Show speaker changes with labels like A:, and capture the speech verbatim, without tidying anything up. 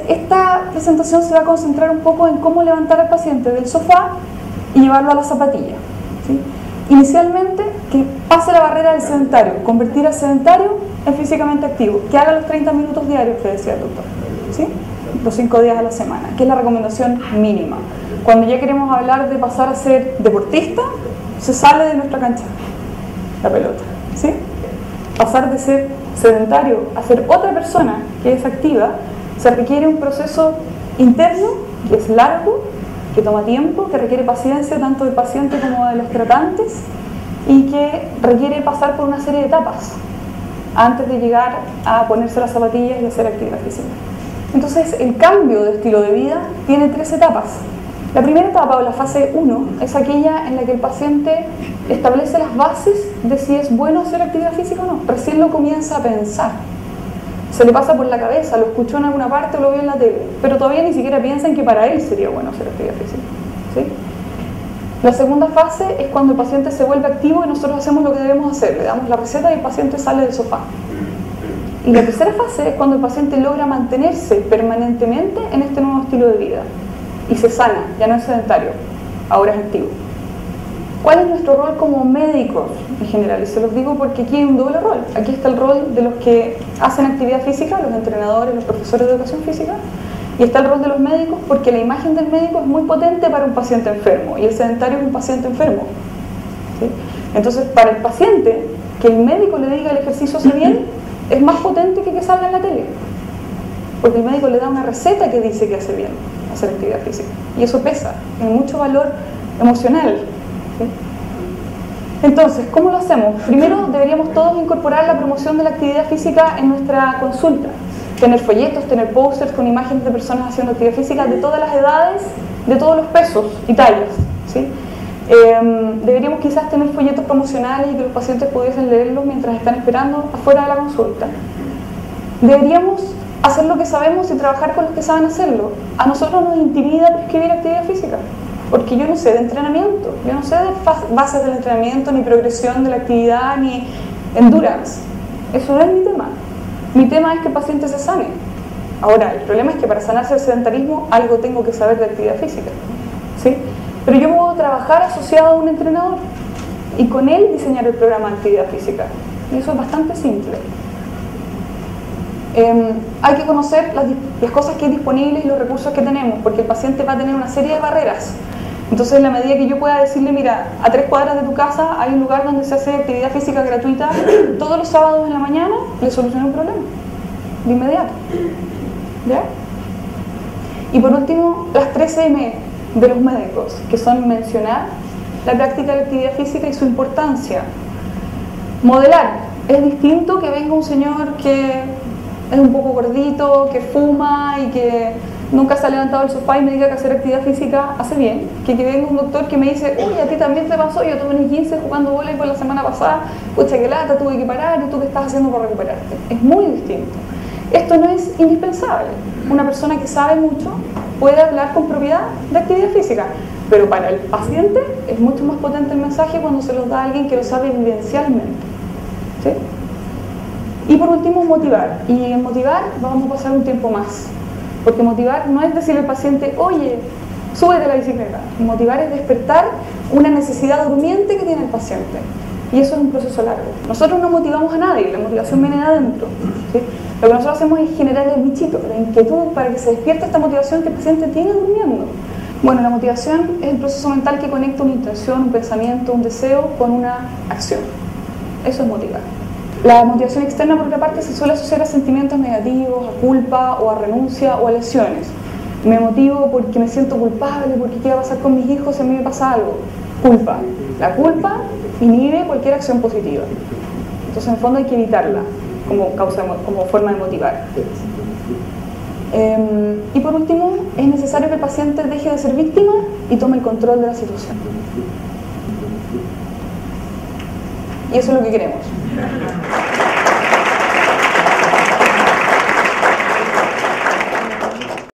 A: esta presentación se va a concentrar un poco en cómo levantar al paciente del sofá y llevarlo a la zapatilla, ¿sí? Inicialmente, que pase la barrera del sedentario, convertir al sedentario en físicamente activo, que haga los treinta minutos diarios que decía el doctor, ¿sí? Los cinco días a la semana, que es la recomendación mínima. Cuando ya queremos hablar de pasar a ser deportista, se sale de nuestra cancha la pelota, ¿sí? Pasar de ser sedentario a ser otra persona que es activa, se requiere un proceso interno que es largo, que toma tiempo, que requiere paciencia tanto del paciente como de los tratantes y que requiere pasar por una serie de etapas antes de llegar a ponerse las zapatillas y hacer actividad física. Entonces, el cambio de estilo de vida tiene tres etapas. La primera etapa, o la fase uno, es aquella en la que el paciente establece las bases de si es bueno hacer actividad física o no. Recién lo comienza a pensar. Se le pasa por la cabeza, lo escuchó en alguna parte o lo vio en la tele, pero todavía ni siquiera piensa en que para él sería bueno hacer actividad física, ¿sí? La segunda fase es cuando el paciente se vuelve activo y nosotros hacemos lo que debemos hacer, le damos la receta y el paciente sale del sofá. Y la tercera fase es cuando el paciente logra mantenerse permanentemente en este nuevo estilo de vida y se sana, ya no es sedentario, ahora es activo. ¿Cuál es nuestro rol como médicos en general? Y se los digo porque aquí hay un doble rol. Aquí está el rol de los que hacen actividad física, los entrenadores, los profesores de educación física, y está el rol de los médicos porque la imagen del médico es muy potente para un paciente enfermo y el sedentario es un paciente enfermo, ¿sí? Entonces, para el paciente, que el médico le diga el ejercicio hace bien es más potente que que salga en la tele, porque el médico le da una receta que dice que hace bien hacer actividad física y eso pesa, tiene mucho valor emocional. Entonces, ¿cómo lo hacemos? Primero, deberíamos todos incorporar la promoción de la actividad física en nuestra consulta. Tener folletos, tener pósters con imágenes de personas haciendo actividad física de todas las edades, de todos los pesos y tallas, ¿sí? Eh, deberíamos quizás tener folletos promocionales y que los pacientes pudiesen leerlos mientras están esperando afuera de la consulta. Deberíamos hacer lo que sabemos y trabajar con los que saben hacerlo. A nosotros nos intimida prescribir actividad física, porque yo no sé de entrenamiento, yo no sé de bases del entrenamiento, ni progresión de la actividad, ni endurance. Eso no es mi tema. Mi tema es que el paciente se sane. Ahora, el problema es que para sanarse el sedentarismo algo tengo que saber de actividad física, ¿sí? Pero yo puedo trabajar asociado a un entrenador y con él diseñar el programa de actividad física. Y eso es bastante simple. Eh, hay que conocer las, las cosas que hay disponibles y los recursos que tenemos, porque el paciente va a tener una serie de barreras. Entonces, en la medida que yo pueda decirle, mira, a tres cuadras de tu casa hay un lugar donde se hace actividad física gratuita todos los sábados en la mañana, le soluciona un problema de inmediato, ¿ya? Y por último, las tres eme de los médicos, que son mencionar la práctica de la actividad física y su importancia. Modelar. Es distinto que venga un señor que es un poco gordito, que fuma y que nunca se ha levantado del sofá y me diga que hacer actividad física hace bien, que, que venga un doctor que me dice, uy, a ti también te pasó, yo tuve un quince jugando voleibol la semana pasada, pucha que lata, tuve que parar, y tú qué estás haciendo para recuperarte. Es muy distinto. Esto no es indispensable. Una persona que sabe mucho puede hablar con propiedad de actividad física, pero para el paciente es mucho más potente el mensaje cuando se los da a alguien que lo sabe vivencialmente, ¿sí? Y por último, motivar. Y en motivar vamos a pasar un tiempo más, porque motivar no es decirle al paciente, oye, súbete a la bicicleta. Motivar es despertar una necesidad durmiente que tiene el paciente, y eso es un proceso largo. Nosotros no motivamos a nadie, la motivación viene de adentro, ¿sí? Lo que nosotros hacemos es generar el bichito, la inquietud para que se despierte esta motivación que el paciente tiene durmiendo. Bueno, la motivación es el proceso mental que conecta una intención, un pensamiento, un deseo con una acción. Eso es motivar. La motivación externa, por otra parte, se suele asociar a sentimientos negativos, a culpa o a renuncia o a lesiones. Me motivo porque me siento culpable, porque qué va a pasar con mis hijos si a mí me pasa algo. Culpa. La culpa inhibe cualquier acción positiva. Entonces, en el fondo hay que evitarla como, causa, como forma de motivar. Eh, y por último, es necesario que el paciente deje de ser víctima y tome el control de la situación. Y eso es lo que queremos.